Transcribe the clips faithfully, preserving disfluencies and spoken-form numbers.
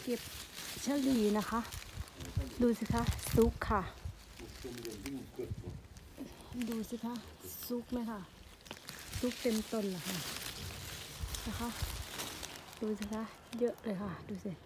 ก็บเชอรี่นะคะดูสิคะซุกค่ะดูสิคะซุกไหมค่ะซุกเต็มต้นเลยค่ะนะคะดูสิคะเยอะเลยค่ะดูสิ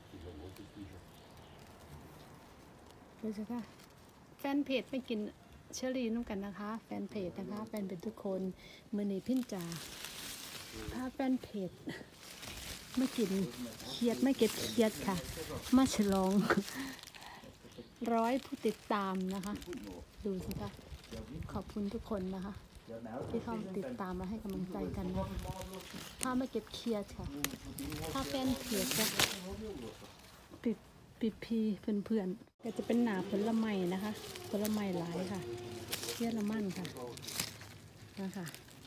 ดูสิคะแฟนเพจไม่กินเชอรี่น้ำกันนะคะแฟนเพจนะคะแฟนเพจทุกคนมือนีพิ้นจ่าพาแฟนเพจไม่กินเครียดไม่เก็บเครียดค่ะมาฉลองร้อยผู้ติดตามนะคะดูสิคะขอบคุณทุกคนนะคะที่เข้าติดตามมาให้กำลังใจกันนะคะถ้าไม่เก็บเครียดค่ะถ้าแฟนเพจจะปิดปิดพีเพื่อนเพื่อนก็จะเป็นหนาผลไม้นะคะผลไม้หลายค่ะเยอรมันค่ะนะคะ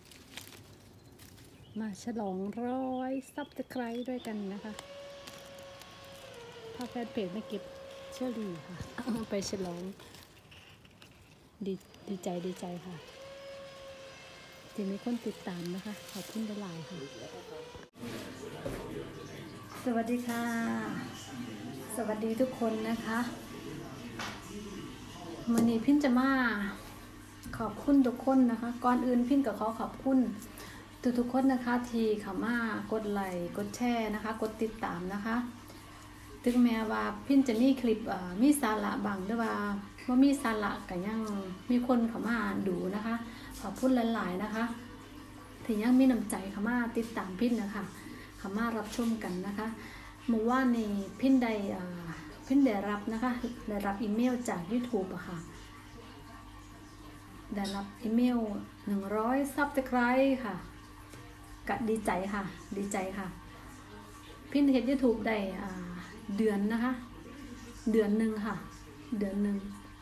มาฉลองร้อยซับสไครบ์ด้วยกันนะคะถ้าแฟนเพจไม่เก็บเชอรี่ค่ะไปฉลองดีดีใจดีใจค่ะที่มีคนติดตามนะคะขอบคุณหลายๆค่ะสวัสดีค่ะสวัสดีทุกคนนะคะวันนี้พิ้นจะมาขอบคุณทุกคนนะคะก่อนอื่นพิ้นกับเขาขอบคุณทุกๆคนนะคะที่เข้ามากดไลค์กดแชร์นะคะกดติดตามนะคะถึงแม้ว่าพิ้นจะมีคลิปมีสาระบางหรือว่าว่ามีสาระก็ยังมีคนเข้ามาดูนะคะขอบคุณหลายๆนะคะที่ยังมีน้ำใจเข้ามาติดตามพิ้นนะคะเข้ามารับชมกันนะคะเมื่อวานนี้พิ้นได้พิ้นได้รับนะคะได้รับอีเมลจาก YouTube อะค่ะได้รับอีเมลหนึ่งร้อยซับสไครบ์ค่ะก็ดีใจค่ะดีใจค่ะพิ้นเฮ็ด YouTube ได้เดือนนะคะเดือนหนึ่งค่ะเดือนหนึ่ง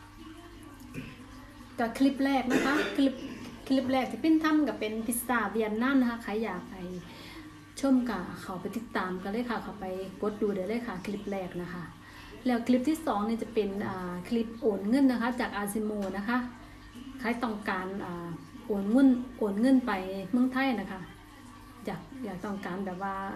กับคลิปแรกนะคะคลิปคลิปแรกที่พิ้นทำกับเป็นพิซซ่าเวียนนานะคะใครอยากไปชมกับเขาไปติดตามกันเลยค่ะเขาไปกดดูได้เลยค่ะคลิปแรกนะคะแล้วคลิปที่สองนี่จะเป็นคลิปโอนเงินนะคะจากอาซิโมนะคะใครต้องการโอนเงินโอนเงินไปเมืองไทยนะคะอยากอยากต้องการแบบว่า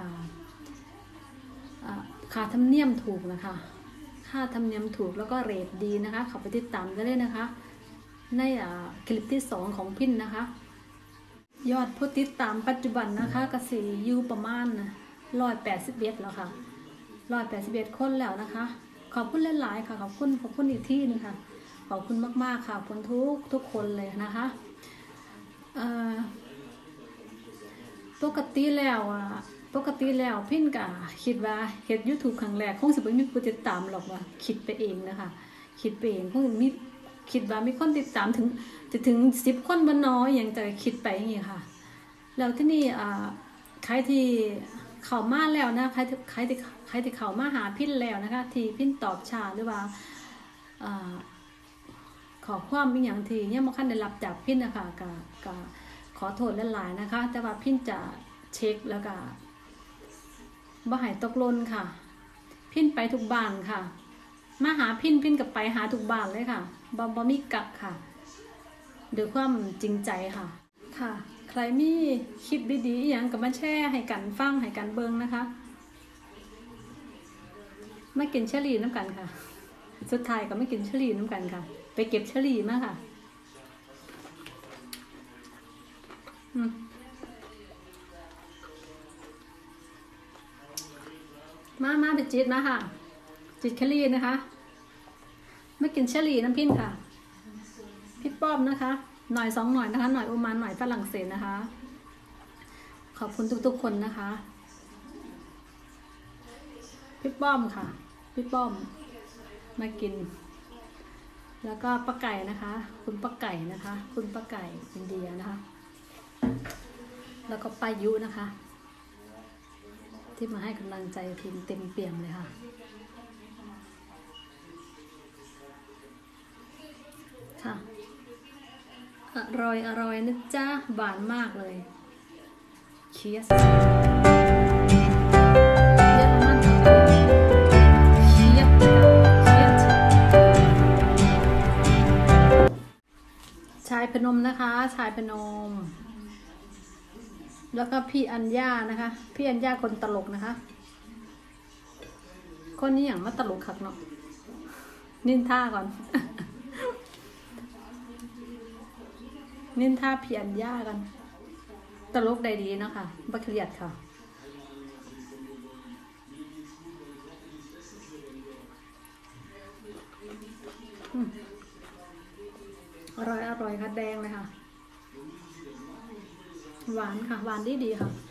ค่าธรรมเนียมถูกนะคะค่าธรรมเนียมถูกแล้วก็เรทดีนะคะเขาไปติดตามได้เลยนะคะในคลิปที่สองของพิ้นนะคะยอดผู้ติดตามปัจจุบันนะคะกสิอยู่ประมาณร้อยแปดสิบเอ็ดแล้วค่ะร้อยแปดสิบเอ็ดคนแล้วนะคะขอบคุณหลายๆค่ะขอบคุณขอบคุณอีกที่นึงค่ะขอบคุณมากๆค่ะขอบคุณทุกทุกคนเลยนะคะปกติแล้วอ่ะปกติแล้วพิ้นก็คิดว่าเฮ็ด YouTube ครั้งแรกคงสิบ่มีผู้ติดตามหรอกว่าคิดไปเองนะคะคิดไปเองคงมีคิดว่ามีคนติดตามถึงจะถึงสิบคนบ่น้อยอย่างจะคิดไปอย่างนี้ค่ะแล้วที่นี่อ่าใครที่เข้ามาแล้วนะใครใครที่ใครที่เข้ามาหาพิ้นแล้วนะคะที่พิ้นตอบช้าหรือว่าอ่าขอความอีกอย่างที่ยังบ่คันได้รับจากพิ้นนะคะก็ก็ขอโทษหลายๆนะคะแต่ว่าพิ้นจะเช็คแล้วก็บ่ให้ตกหล่นค่ะพิ้นไปทุกบ้านค่ะมาหาพิ้นพิ้นกับไปหาทุกบ้านเลยค่ะบ่บ่มีกักค่ะด้วยความจริงใจค่ะค่ะใครมีคลิปดีๆอย่างกับมาแชร์ให้กันฟังให้กันเบิ่งนะคะมากินเชอรี่น้ำกันค่ะสุดท้ายก็ไม่กินเชอรี่น้ำกันค่ะไปเก็บเชอรี่มาค่ะอืมมามาไปจิตมาค่ะจิตเชอรี่นะคะไม่กินเชอรี่น้ำพิ้นค่ะพี่ป้อมนะคะหน่อยสองหน่อยนะคะหน่อยโอมานหน่อยฝรั่งเศสนะคะขอบคุณทุกๆคนนะคะพี่ป้อมค่ะพี่ป้อมมากินแล้วก็ป้าไก่นะคะคุณป้าไก่นะคะคุณป้าไก่อินเดียนะคะแล้วก็ป้ายุนะคะที่มาให้กำลังใจพิมเต็มเปี่ยมเลยค่ะค่ะอร่อยอร่อยนะจ๊ะหวานมากเลยเคียสเยอรมันเคียสเคียสชายพนมนะคะชายพนมแล้วก็พี่อัญญานะคะพี่อัญญาคนตลกนะคะคนนี้อย่างมาตลกคักเนาะนินท่าก่อน นินท่าเพียนย่ากันตลกได้ดีเนาะค่ะบ่เครียดค่ะอร่อยอร่อยค่ะแดงเลยค่ะหวานค่ะหวานดีดีค่ะ